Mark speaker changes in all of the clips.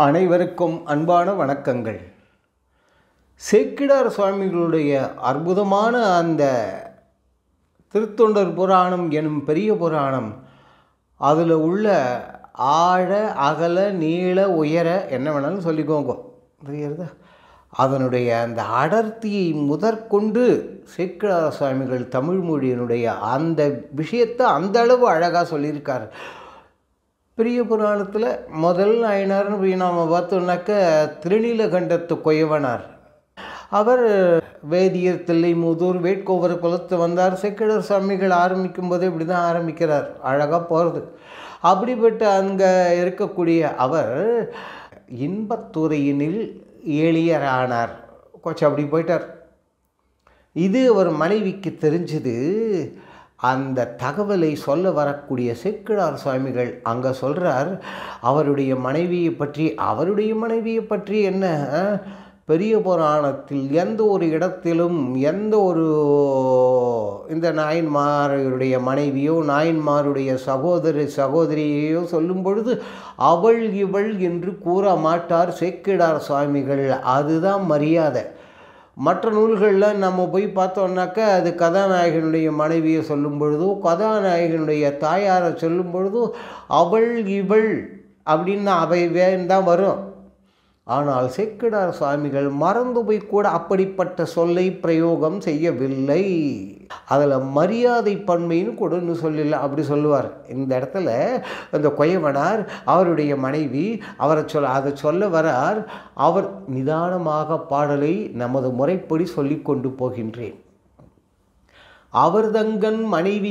Speaker 1: அனைவருக்கும் அன்பான வணக்கங்கள். சேக்கிழார் சுவாமிகளுடைய அற்புதமான அந்த திருத்தொண்டர் புராணம் எனும் பெரிய புராணம், அதில் உள்ள ஆழ அகல நீள உயர என்ன வேணாலும் சொல்லிக்கோங்க, தெரியுறதா? அதனுடைய அந்த அடர்த்தியை முதற்கொண்டு சேக்கிழார் சுவாமிகள் தமிழ் மொழியினுடைய அந்த விஷயத்தை அந்த அளவு அழகாக சொல்லியிருக்கார். பெரிய புராணத்தில் முதல் நாயனார்னு போய் நாம் பார்த்தோம்னாக்க திருநீலகண்டத்து கொயவனார். அவர் வேதியர் தில்லைமுதூர் வேட்கோவர் குலத்து வந்தார். சேக்கிழார் சுவாமிகள் ஆரம்பிக்கும் போதே இப்படி தான் ஆரம்பிக்கிறார், அழகாக போகிறது. அப்படிப்பட்ட அங்கே இருக்கக்கூடிய அவர் இன்பத்துறையினில் எளியரானார். கொஞ்சம் அப்படி போயிட்டார். இது அவர் மனைவிக்கு தெரிஞ்சது. அந்த தகவலை சொல்ல வரக்கூடிய சேக்கிழார் சுவாமிகள் அங்கே சொல்கிறார், அவருடைய மனைவியை பற்றி என்ன, பெரிய புராணத்தில் எந்த ஒரு இடத்திலும் எந்த ஒரு இந்த நாயன்மாருடைய மனைவியோ நாயன்மாருடைய சகோதரியோ சொல்லும் பொழுது அவள் இவள் என்று கூற மாட்டார் சேக்கிழார் சுவாமிகள். அதுதான் மரியாதை. மற்ற நூல்களில் நம்ம போய் பார்த்தோம்னாக்கா அது கதாநாயகனுடைய மனைவியை சொல்லும் பொழுதோ கதாநாயகனுடைய தாயாரை சொல்லும் பொழுதோ அவள் இவள் அப்படின்னு அவை தான் வரும். ஆனால் சேக்கிழார் சுவாமிகள் மறந்து போய் கூட அப்படிப்பட்ட சொல்லை பிரயோகம் செய்யவில்லை. அதில் மரியாதை பன்மைன்னு கொடுன்னு சொல்லல, அப்படி சொல்லுவார். இந்த இடத்துல அந்த கொயவனார் அவருடைய மனைவி அதை சொல்ல வரார். அவர் நிதானமாக பாடலை நமது முறைப்படி சொல்லி கொண்டு போகின்றேன். அவர் தங்கன்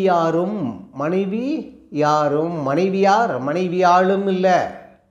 Speaker 1: மனைவியாரும் இல்லை,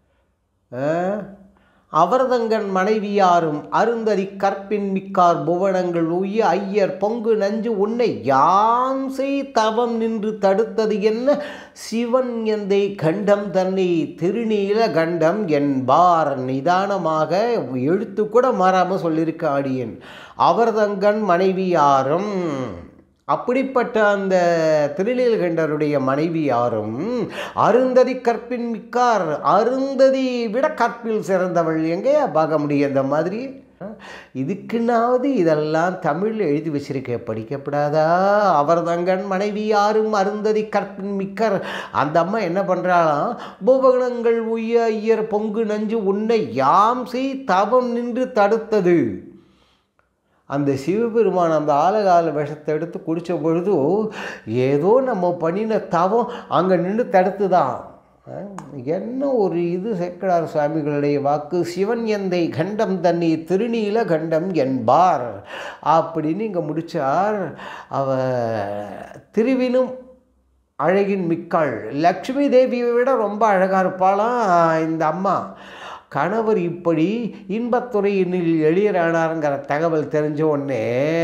Speaker 1: அவர்தங்கன் மனைவியாரும் அருந்ததி கற்பின் மிக்கார் புவனங்கள் உய்ய ஐயர் பொங்கு நஞ்சு உன்னை யாம் செய் தவம் நின்று தடுத்தது என்ன சிவன் எந்தை கண்டம் தன்னை திருநீல கண்டம் என்பார். நிதானமாக எழுத்து கூட மாறாமல் சொல்லியிருக்க ஆடியன். அவர்தங்கன் மனைவியாரும், அப்படிப்பட்ட அந்த திருநீலகண்டருடைய மனைவி யாரும் அருந்ததி கற்பின் மிக்கார், அருந்ததி விட கற்பில் சிறந்தவள். எங்கேயா பார்க்க முடியும் இந்த மாதிரி? இதுக்குன்னாவது இதெல்லாம் தமிழில் எழுதி வச்சிருக்க, படிக்கப்படாதா? அவர்தங்கன் மனைவி யாரும் அருந்ததி கற்பின் மிக்கர். அந்த அம்மா என்ன பண்ணுறாளாம், புவனங்கள் உய்ய ஐயர் பொங்கு நஞ்சு உன்னை யாம் செய் தவம் நின்று தடுத்தது. அந்த சிவபெருமான் அந்த ஆலகால விஷத்தை எடுத்து குடித்த பொழுது ஏதோ நம்ம பண்ணின தவம் அங்கே நின்று தடுத்துதான். என்ன ஒரு இது சேக்கிழார் சுவாமிகளுடைய வாக்கு, சிவன் எந்தை கண்டம் தண்ணி திருநீல கண்டம் என்பார் அப்படின்னு இங்கே முடித்தார். அவ திருவினும் அழகின் மிக்காள், லக்ஷ்மி தேவியை விட ரொம்ப அழகாக இருப்பாளாம் இந்த அம்மா. கணவர் இப்படி இன்பத்துறையினில் எளியரானாருங்கிற தகவல் தெரிஞ்ச உடனே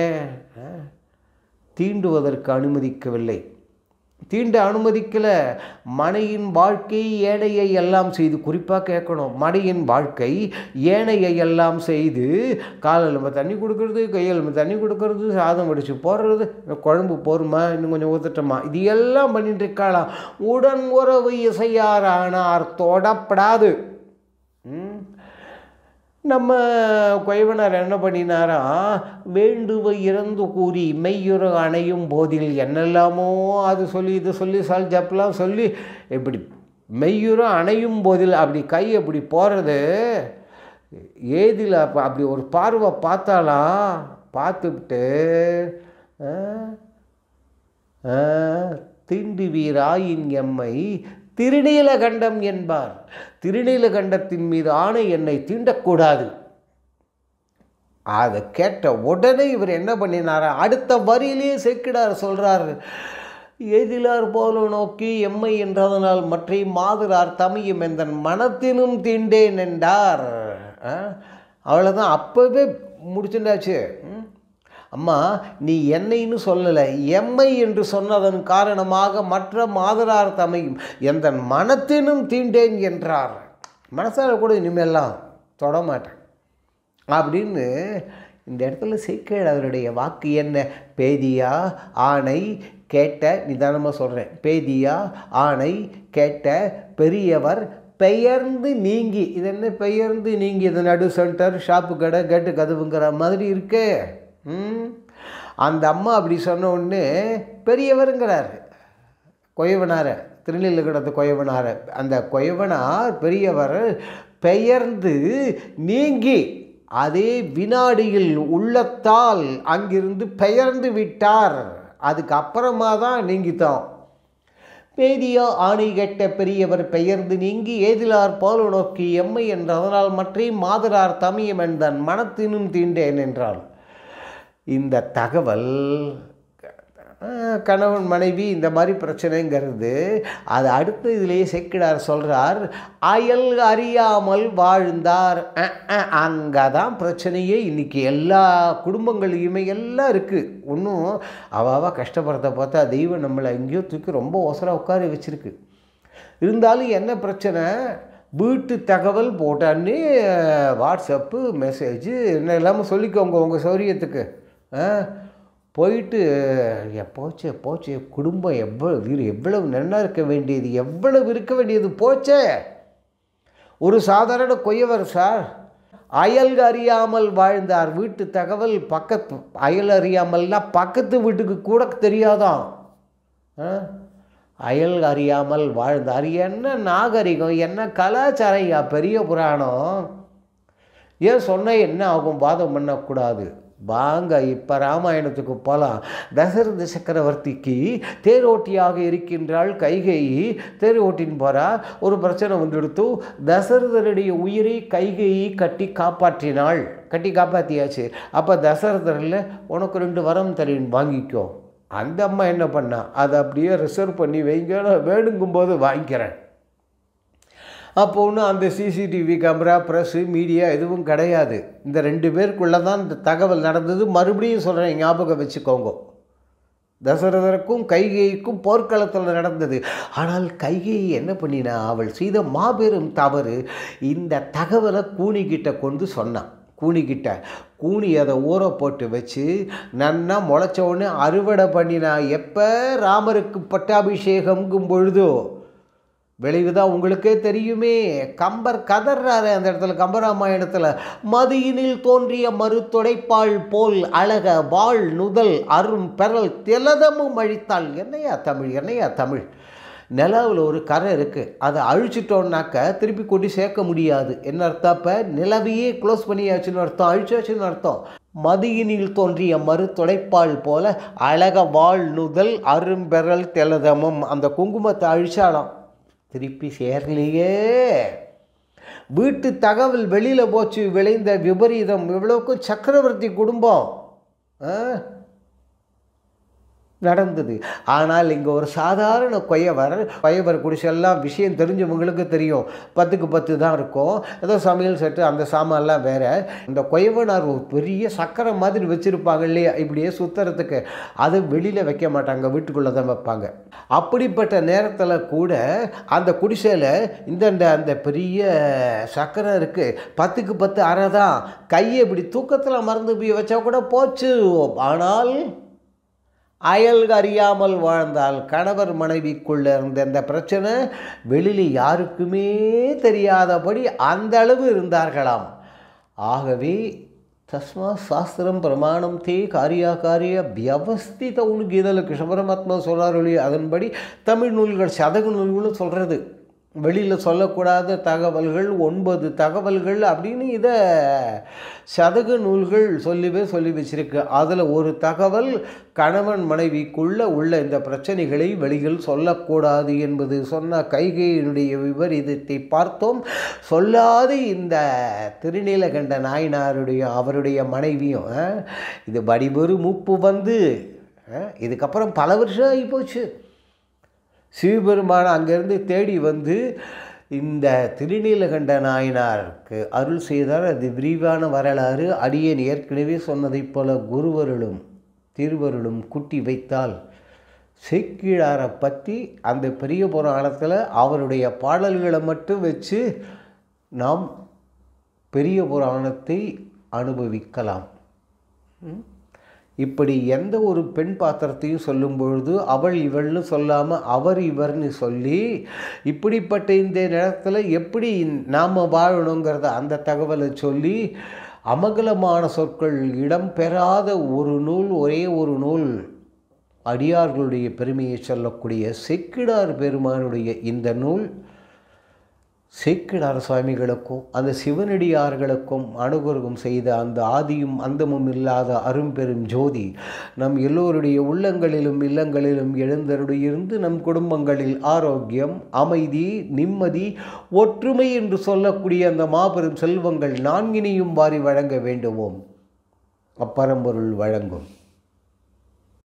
Speaker 1: தீண்டுவதற்கு அனுமதிக்கவில்லை. தீண்ட அனுமதிக்கலை. மனையின் வாழ்க்கை ஏனையை எல்லாம் செய்து, குறிப்பாக கேட்கணும், மனையின் வாழ்க்கை ஏனையை எல்லாம் செய்து காலில் நம்ம தண்ணி கொடுக்கறது, கையில் நம்ம தண்ணி கொடுக்கறது, சாதம் வடித்து போடுறது, குழம்பு போருமா இன்னும் கொஞ்சம் ஊற்றட்டோமா, இது எல்லாம் பண்ணிட்டு இருக்காளாம். உடன் உறவு இசையாரானார் தொடப்படாது. நம்ம கொயவனார் என்ன பண்ணினாரா, வேண்டுவை இறந்து கூறி மெய்யுற அணையும் போதில் என்னெல்லாமோ அது சொல்லி இது சொல்லி ஜப்பெல்லாம் சொல்லி இப்படி மெய்யுற அணையும் போதில் அப்படி கை அப்படி போகிறது ஏதில் அப்படி ஒரு பார்வை பார்த்தாலாம். பார்த்துவிட்டு தீண்டு வீராயின் எம்மை திருநீலகண்டம் என்பார். திருநீலகண்டத்தின் மீது ஆணை என்னை தீண்டக்கூடாது. அதை கேட்ட உடனே இவர் என்ன பண்ணினாரா, அடுத்த வரியிலேயே சேக்கிழார் சொல்கிறார், ஏதிலார் போல நோக்கி எம்மை என்றதனால் மற்ற மாதுரார் தமையும் எந்தன் மனத்தினும் தீண்டேன் என்றார். அவ்வளோதான், அப்போவே முடிச்சுட்டாச்சு. அம்மா நீ என்னைன்னு சொல்லலை, எம்மை என்று சொன்னதன் காரணமாக மற்ற மாதரார் தமையும் எந்த மனத்தினும் தீண்டேன் என்றார். மனசால் கூட இனிமேலாம் தொடமாட்டேன் அப்படின்னு இந்த இடத்துல சேக்கிழாருடைய வாக்கு என்ன, பேதியா ஆணை கேட்ட, நிதானமாக சொல்கிறேன், பேதியா ஆணை கேட்ட பெரியவர் பெயர்ந்து நீங்கி. இது என்ன பெயர்ந்து நீங்கி? இது நடு சென்டர், ஷாப்பு கடை, கேட்டு கதவுங்கிற மாதிரி இருக்கே. அந்த அம்மா அப்படி சொன்ன உடனே பெரியவருங்கிறார் கொயவனார, திருநீலகண்டத்து கொயவனார. அந்த கொயவனார் பெரியவர் பெயர்ந்து நீங்கி அதே வினாடியில் உள்ளத்தால் அங்கிருந்து பெயர்ந்து விட்டார். அதுக்கு அப்புறமா தான் நீங்கித்தோம். பேதியா ஆணை கெட்ட பெரியவர் பெயர்ந்து நீங்கி ஏதிலார் போல நோக்கி எம்மை என்ற அதனால் மற்ற மாதரார் தமியம் என்றன் மனத்தினும் தீண்டேன் என்றாள். இந்த தகவல் கணவன் மனைவி இந்த மாதிரி பிரச்சனைங்கிறது அது அடுத்து இதிலேயே சேக்கிழார் சொல்கிறார், அயல் அறியாமல் வாழ்ந்தார். அங்கே தான் பிரச்சனையே. இன்றைக்கி எல்லா குடும்பங்களையுமே எல்லாம் இருக்குது. ஒன்றும் அவாவா கஷ்டப்படுறத பார்த்தா தெய்வம் நம்மளை எங்கேயோ தூக்கி ரொம்ப ஒசராக உட்கார வச்சுருக்கு. இருந்தாலும் என்ன பிரச்சனை? வீட்டு தகவல் போட்டான்னு வாட்ஸ்அப்பு மெசேஜு என்ன இல்லாமல் சொல்லிக்கோங்க உங்கள் சௌரியத்துக்கு. போயிட்டு போச்சே குடும்பம் எவ்வளவு நல்லா இருக்க வேண்டியது, எவ்வளவு இருக்க வேண்டியது போச்சே. ஒரு சாதாரண கொய்யவர் சார், அயல் அறியாமல் வாழ்ந்தார். வீட்டு தகவல் பக்கத்து அயல் அறியாமல்னா பக்கத்து வீட்டுக்கு கூட தெரியாதான். அயல் அறியாமல் வாழ்ந்தார். என்ன நாகரிகம், என்ன கலாச்சாரம், பெரிய புராணம். ஏன் சொன்ன என்ன ஆகும்? வாதம் பண்ணக்கூடாது. வாங்க இப்போ ராமாயணத்துக்கு போகலாம். தசரத சக்கரவர்த்திக்கு தேரோட்டியாக இருக்கின்றாள் கைகேயி. தேரோட்டின்னு போகிறா. ஒரு பிரச்சனை வந்துடுத்து. தசரதருடைய உயிரை கைகேயி கட்டி காப்பாற்றியாச்சு. அப்போ தசரதரில் உனக்கு 2 வரம் தரேன் வாங்கிக்கோ. அந்த அம்மா என்ன பண்ணா? அதை அப்படியே ரிசர்வ் பண்ணி வைங்க, நான் வேணுங்கும்போது வாங்கிக்கிறேன். அப்போ ஒன்றும் அந்த சிசிடிவி கேமரா, ப்ரெஸ்ஸு, மீடியா எதுவும் கிடையாது. இந்த 2 பேருக்குள்ளே தான் இந்த தகவல் நடந்தது. மறுபடியும் சொல்கிறேன், ஞாபகம் வச்சுக்கோங்க. தசரதருக்கும் கைகேயிக்கும் போர்க்களத்தில் நடந்தது. ஆனால் கைகேயி என்ன பண்ணினா? அவள் செய்த மாபெரும் தவறு. இந்த தகவலை கூனிக்கிட்ட கொண்டு சொன்னான். கூனி அதை ஊற போட்டு வச்சு நன்னா முளைச்ச உடனே அறுவடை பண்ணினா. எப்போ? ராமருக்கு பட்டாபிஷேகம்ங்கும் பொழுதோ. விளைவுதான் உங்களுக்கே தெரியுமே. கம்பர் கதறாரு அந்த இடத்துல. கம்பராமாயணத்தில் மதியினில் தோன்றிய மறுத்தொடைப்பாள் போல் அழக வாழ் நுதல் அரும் பெறல் திலதமும் அழித்தாள். என்னையா தமிழ்? நிலவில் ஒரு கரை இருக்குது, அதை அழிச்சிட்டோன்னாக்க திருப்பி கொண்டு சேர்க்க முடியாது. என்ன அர்த்தம்? இப்போ நிலவையே க்ளோஸ் பண்ணியாச்சுன்னு அர்த்தம், அழிச்சாச்சுன்னு அர்த்தம். மதியினில் தோன்றிய மறுத்தொடைப்பாள் போல அழக வாழ் நுதல் அரும்பெறல் திலதமும். அந்த குங்குமத்தை அழிச்சாலாம், திருப்பி சேரலையே. வீட்டு தகவல் வெளியில் போச்சு, விளைந்த விபரீதம். இவ்வளவுக்கும் சக்கரவர்த்தி குடும்பம் நடந்தது. ஆனால் இங்கே ஒரு சாதாரண கொயவர் குடிசெல்லாம் விஷயம் தெரிஞ்சவங்களுக்கு தெரியும். 10க்கு 10 தான் இருக்கும். ஏதோ சமையல் செட்டு அந்த சாமான்லாம் வேறு. இந்த கொயவனார் ஒரு பெரிய சக்கரை மாதிரி வச்சுருப்பாங்க இல்லையா, இப்படியே சுற்றுறதுக்கு. அதை வெளியில் வைக்க மாட்டாங்க, வீட்டுக்குள்ளே தான் வைப்பாங்க. அப்படிப்பட்ட நேரத்தில் கூட அந்த குடிசையில் அந்த பெரிய சக்கரை இருக்குது. 10க்கு 10 அரை தான். கையை இப்படி தூக்கத்தில் மறந்து போய் வச்சா கூட போச்சு. ஆனால் அயல் அறியாமல் வாழ்ந்தால் கணவர் மனைவிக்குள்ளே இருந்த அந்த பிரச்சனை வெளியில் யாருக்குமே தெரியாதபடி அந்த அளவு இருந்தார்களாம். ஆகவே தஸ்மா சாஸ்திரம் பிரமாணம் தே காரிய வியவஸ்தித உனக்கு இதில் கிருஷ்ண பரமாத்மா சொல்கிறாரு. அதன்படி தமிழ் நூல்கள் சதகு நூல்களும் சொல்கிறது. வெளியில் சொல்லக்கூடாத தகவல்கள் 9 தகவல்கள் அப்படின்னு இதை சதகு நூல்கள் சொல்லி வச்சிருக்கு. அதில் ஒரு தகவல் கணவன் மனைவிக்குள்ளே உள்ள இந்த பிரச்சனைகளை வெளியில் சொல்லக்கூடாது என்பது சொன்ன கைகேயினுடைய விபரீதத்தை பார்த்தோம். சொல்லாத இந்த திருநீலகண்ட நாயனாருடைய அவருடைய மனைவியும் இது வடிவொரு மூப்பு வந்து இதுக்கப்புறம் பல வருஷம் ஆகி போச்சு. சிவபெருமான அங்கேருந்து தேடி வந்து இந்த திருநீலகண்ட நாயனாருக்கு அருள் செய்தார். அது விரிவான வரலாறு. அடியேன் ஏற்கனவே சொன்னதைப் போல குருவருளும் திருவருளும் குட்டி வைத்தால் சேக்கிழாரை பற்றி அந்த பெரிய புராணத்தில் அவருடைய பாடல்களை மட்டும் வச்சு நாம் பெரிய புராணத்தை அனுபவிக்கலாம். இப்படி எந்த ஒரு பெண் பாத்திரத்தையும் சொல்லும் பொழுது அவள் இவள்னு சொல்லாமல் அவர் இவர்னு சொல்லி இப்படிப்பட்ட இந்த நேரத்தில் எப்படி நாம் வாழணுங்கிறத அந்த தகவலை சொல்லி அமங்கலமான சொற்கள் இடம்பெறாத ஒரு நூல், ஒரே ஒரு நூல், அடியார்களுடைய பெருமையை சொல்லக்கூடிய சேக்கிழார் பெருமானுடைய இந்த நூல் சேக்கிழார் சுவாமிகளுக்கும் அந்த சிவனடியார்களுக்கும் அனுகிரகம் செய்த அந்த ஆதியும் அந்தமும் இல்லாத அரும்பெரும் ஜோதி நம் எல்லோருடைய உள்ளங்களிலும் இல்லங்களிலும் எழுந்தருளியிருந்து நம் குடும்பங்களில் ஆரோக்கியம், அமைதி, நிம்மதி, ஒற்றுமை என்று சொல்லக்கூடிய அந்த மாபெரும் செல்வங்கள் நான்கினையும் வாரி வழங்க வேண்டுவோம். அப்பரம்பொருள் வழங்கும்.